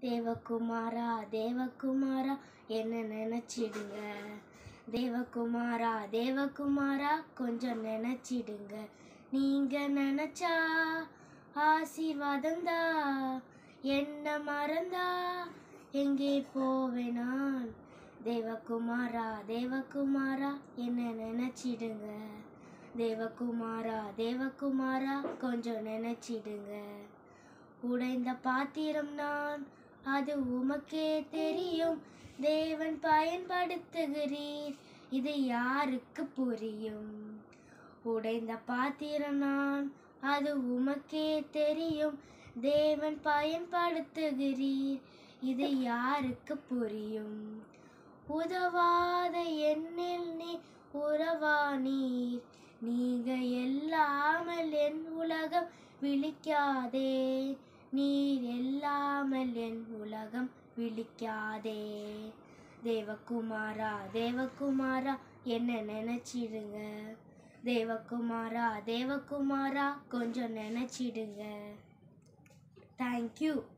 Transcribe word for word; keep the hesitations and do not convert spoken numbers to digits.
தேவகுமாரா தேவகுமாரா என்ன நினைச்சிடுங்க. தேவகுமாரா தேவகுமாரா கொஞ்சம் நினைச்சிடுங்க. நீங்க நினைச்சா ஆசீர்வாதந்தா, என்ன மறந்தா எங்கே போவேன் நான். தேவகுமாரா தேவகுமாரா என்ன நினைச்சிடுங்க. தேவகுமாரா தேவகுமாரா கொஞ்சம் நினைச்சிடுங்க. உடைந்த பாத்திரம் நான், அது உமக்கே தெரியும். தேவன் பயன்படுத்துகிறீர், இது யாருக்கு புரியும். உடைந்த பாத்திரம் நான், அது உமக்கே தெரியும். தேவன் பயன்படுத்துகிறீர், இது யாருக்கு புரியும். உதவாத என்னில் நீ உறவானீர். நீங்க இல்லாமல் என் உலகம் விழிக்காதே. நீர் இல்லாமல் என் உலகம் விழிக்காதே. தேவகுமாரா தேவகுமாரா என்ன நினைச்சிடுங்க. தேவகுமாரா தேவகுமாரா கொஞ்சம் நினைச்சிடுங்க. தேங்க்யூ.